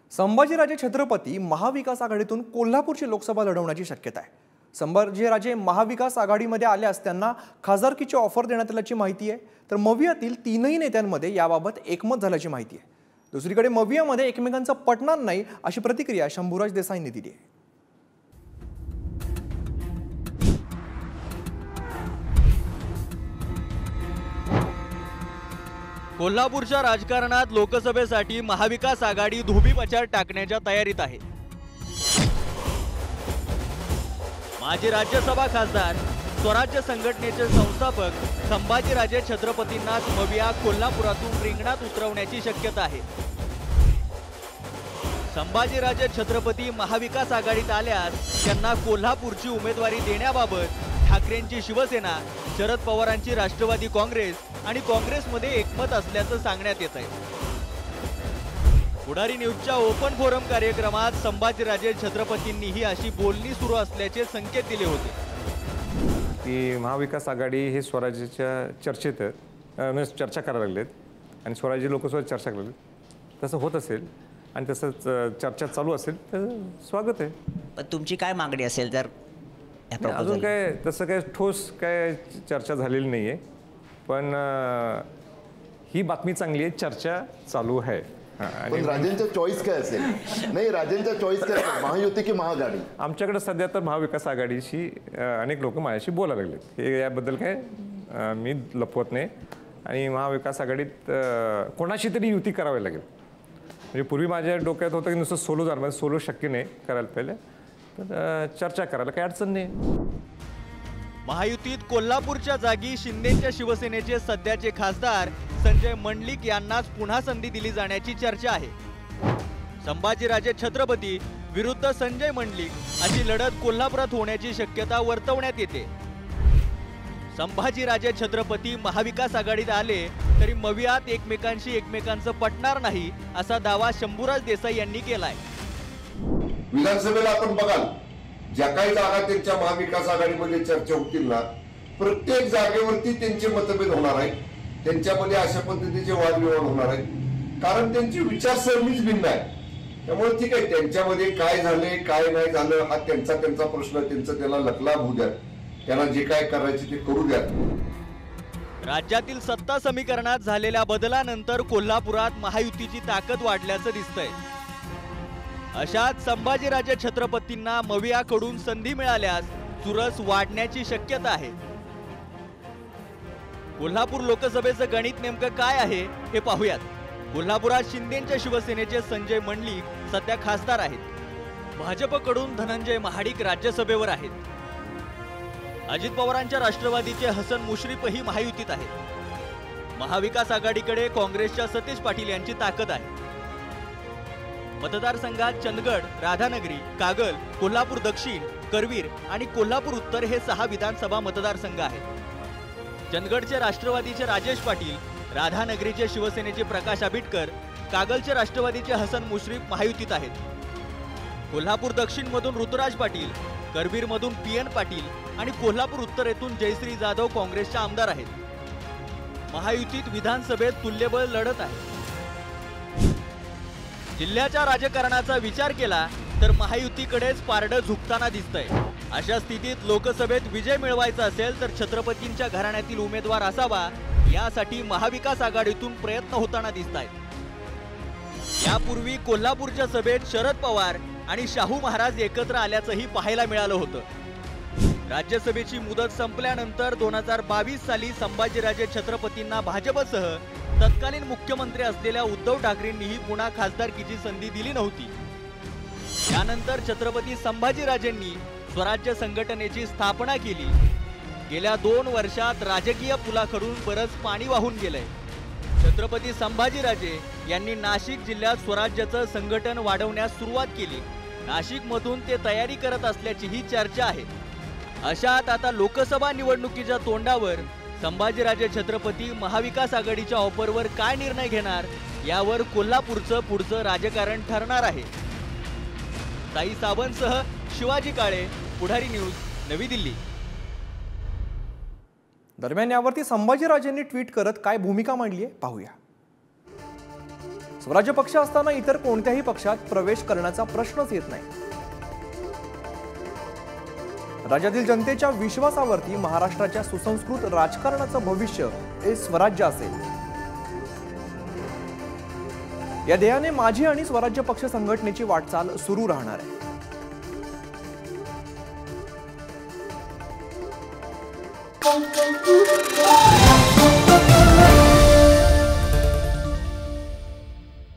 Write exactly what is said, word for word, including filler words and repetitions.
संभाजीराजे छत्रपती महाविकास आघाडीतून कोल्हापूरची लोकसभा लढवण्याची शक्यता आहे। संभाजीराजे महाविकास आघाडीमध्ये आल्यास त्यांना खासदारकीची ऑफर देण्यात आल्याची माहिती आहे। तर मवियातील तीनही नेत्यांमध्ये याबाबत एकमत झाल्याची माहिती आहे। दुसरीकडे मवियामध्ये एकमेकांचं पटणार नाही अशी प्रतिक्रिया शंभूराज देसाईंनी दिली आहे। कोल्हापूरच्या राजकारणात लोकसभेसाठी महाविकास आघाडी धोबीपछाड टाकण्याच्या तयारीत आहे। माजी राज्यसभा खासदार स्वराज्य संघटनेचे संस्थापक संभाजीराजे छत्रपतींना मविया कोल्हापुरातून रिंगणात उतरवण्याची शक्यता आहे। संभाजीराजे छत्रपती महाविकास आघाडीत आल्यास त्यांना कोल्हापूरची उमेदवारी देण्याबाबत ठाकरेंची शिवसेना, शरद पवारांची राष्ट्रवादी काँग्रेस आणि काँग्रेसमध्ये एकमत असल्याचं सांगण्यात येत आहे। पुढारी न्यूजच्या ओपन फोरम कार्यक्रमात संभाजीराजे छत्रपतींनीही अशी बोलणी सुरू असल्याचे संकेत दिले होते की महाविकास आघाडी हे स्वराज्याच्या चर्चेत चर्चा करायला लागलेत आणि स्वराज्य लोकसभेत चर्चा करायला लागलेत। तसं होत असेल आणि तसंच चर्चा चालू असेल तर स्वागत आहे। पण तुमची काय मागणी असेल तर अजून काय तसं काय ठोस काय चर्चा झालेली नाही आहे, पण ही बातमी चांगली आहे, चर्चा चालू आहे। पण राजेंचा चॉईस काय असेल? नाही, राजेंचा चॉईस काय असेल, महायुती की महाआघाडी? आमच्याकडे सध्या तर महाविकास आघाडीशी अनेक लोक माझ्याशी बोलायला लागलेत। हे याबद्दल काय मी लपवत नाही आणि महाविकास आघाडीत कोणाशी तरी युती करावी लागेल। म्हणजे पूर्वी माझ्या डोक्यात होतं की नुसतं सोलो जाणार, सोलो शक्य नाही करायला, पहिले तर चर्चा करायला काही अडचण नाही। महायुतीत कोल्हापूरच्या जागी शिंदेच्या शिवसेनेचे सध्याचे खासदार संजय मंडलिक यांनाच पुन्हा संधी दिली जाण्याची चर्चा आहे। संभाजीराजे छत्रपती विरुद्ध संजय मंडलिक अशी लढत कोल्हापुरात होण्याची शक्यता वर्तवण्यात येते। संभाजीराजे छत्रपती महाविकास आघाडीत आले तरी मवियात एकमेकांशी एकमेकांचं पटणार नाही असा दावा शंभूराज देसाई यांनी केलाय। विधानसभेला आपण बघाल, ज्या काही जागा त्यांच्या महाविकास आघाडीमध्ये चर्चा होतील ना, प्रत्येक जागेवरती त्यांचे मतभेद होणार आहे, त्यांच्यामध्ये अशा पद्धतीचे वादविवाद होणार आहे, कारण त्यांची विचारसरणीच भिन्न आहे। त्यामुळे ठीक आहे, त्यांच्यामध्ये काय झाले काय नाही झालं हा त्यांचा त्यांचा प्रश्न, त्यांचं त्याला लकलाभ होऊ द्या, त्यांना जे काय करायचे ते करू द्या। राज्यातील सत्ता समीकरणात झालेल्या बदलानंतर कोल्हापुरात महायुतीची ताकद वाढल्याचं दिसतंय। अशात संभाजीराजे छत्रपतींना मवियाकडून संधी मिळाल्यास चुरस वाढण्याची शक्यता आहे। कोल्हापूर लोकसभेचं गणित नेमकं काय आहे हे पाहूयात। कोल्हापुरात शिंदेच्या शिवसेनेचे संजय मंडलिक सध्या खासदार आहेत। भाजपकडून धनंजय महाडिक राज्यसभेवर आहेत। अजित पवारांच्या राष्ट्रवादीचे हसन मुश्रीफही महायुतीत आहेत। महाविकास आघाडीकडे काँग्रेसच्या सतीश पाटील यांची ताकद आहे। मतदारसंघात चंदगड, राधानगरी, कागल, कोल्हापूर दक्षिण, करवीर आणि कोल्हापूर उत्तर हे सहा विधानसभा मतदारसंघ आहेत। चंदगडचे राष्ट्रवादीचे राजेश पाटील, राधानगरीचे शिवसेनेचे प्रकाश आबिटकर, कागलचे राष्ट्रवादीचे हसन मुश्रीफ महायुतीत आहेत। कोल्हापूर दक्षिण मधून ऋतुराज पाटील, करवीर मधून पी एन पाटील आणि कोल्हापूर उत्तर येथून जयश्री जाधव काँग्रेसचे आमदार आहेत। महायुतीत विधानसभेत तुल्यबळ लढत आहे। जिल्ह्याच्या राजकारणाचा विचार केला तर महायुतीकडेच पारडं झुकताना दिसतंय। अशा स्थितीत लोकसभेत विजय मिळवायचा असेल तर छत्रपतींच्या घराण्यातील उमेदवार असावा, यासाठी महाविकास आघाडीतून प्रयत्न होताना दिसतायत। यापूर्वी कोल्हापूरच्या सभेत शरद पवार आणि शाहू महाराज एकत्र आल्याचंही पाहायला मिळालं होतं। राज्यसभेची मुदत संपल्यानंतर दोन हजार बावीस साली संभाजीराजे छत्रपतींना भाजपसह तत्कालीन मुख्यमंत्री असलेल्या उद्धव ठाकरेंनीही पुन्हा खासदारकीची संधी दिली नव्हती। त्यानंतर छत्रपती संभाजीराजेंनी स्वराज्य संघटनेची स्थापना केली। गेल्या दोन वर्षात राजकीय पुलाकडून बरंच पाणी वाहून गेलंय। छत्रपती संभाजीराजे यांनी नाशिक जिल्ह्यात स्वराज्याचं संघटन वाढवण्यास सुरुवात केली। नाशिकमधून ते तयारी करत असल्याचीही चर्चा आहे। अशात आता लोकसभा निवडणुकीच्या तोंडावर संभाजीराजे छत्रपती महाविकास आघाडीच्या ऑफरवर काय निर्णय घेणार यावर कोल्हापूरचं पुढचं राजकारण ठरणार आहे। साई सावंतसह शिवाजी काळे, पुढारी न्यूज, नवी दिल्ली। दरम्यान यावरती संभाजीराजेंनी ट्विट करत काय भूमिका मांडली आहे पाहूया। स्वराज्य पक्ष असताना इतर कोणत्याही पक्षात प्रवेश करण्याचा प्रश्नच येत नाही. राज्यातील जनतेच्या विश्वासावरती महाराष्ट्राच्या सुसंस्कृत राजकारणाचं भविष्य हे स्वराज्य असेल. या ध्येयाने माझी आणि स्वराज्य पक्ष संघटनेची वाटचाल सुरू राहणार आहे.